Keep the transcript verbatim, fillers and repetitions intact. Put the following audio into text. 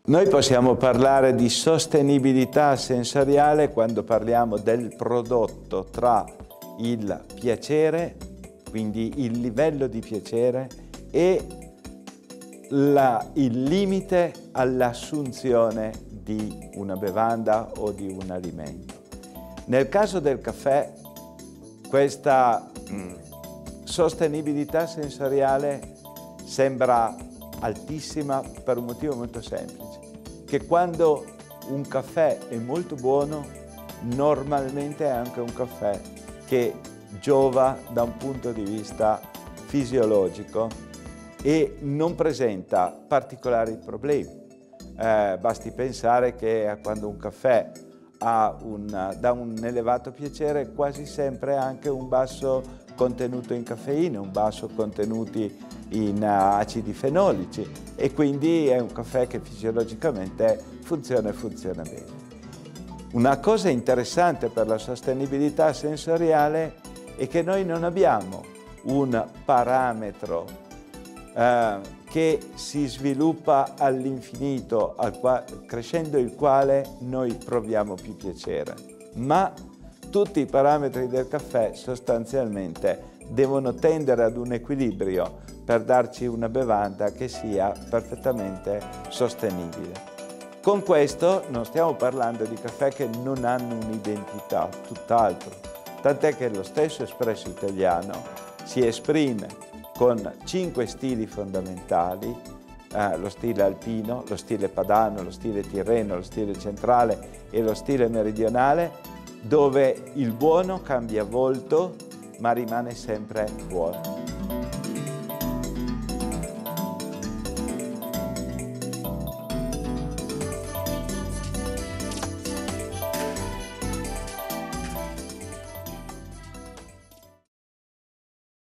Noi possiamo parlare di sostenibilità sensoriale quando parliamo del prodotto tra il piacere, quindi il livello di piacere, e la, il limite all'assunzione di una bevanda o di un alimento. Nel caso del caffè, questa mh, sostenibilità sensoriale sembra altissima per un motivo molto semplice, che quando un caffè è molto buono, normalmente è anche un caffè che giova da un punto di vista fisiologico e non presenta particolari problemi. Eh, basti pensare che quando un caffè ha un, dà un elevato piacere, quasi sempre anche un basso contenuto in caffeina, un basso contenuti in acidi fenolici, e quindi è un caffè che fisiologicamente funziona e funziona bene. Una cosa interessante per la sostenibilità sensoriale è che noi non abbiamo un parametro eh, che si sviluppa all'infinito, al crescendo il quale noi proviamo più piacere, ma tutti i parametri del caffè sostanzialmente devono tendere ad un equilibrio per darci una bevanda che sia perfettamente sostenibile. Con questo non stiamo parlando di caffè che non hanno un'identità, tutt'altro, tant'è che lo stesso espresso italiano si esprime con cinque stili fondamentali, eh, lo stile alpino, lo stile padano, lo stile tirreno, lo stile centrale e lo stile meridionale, dove il buono cambia volto ma rimane sempre buono.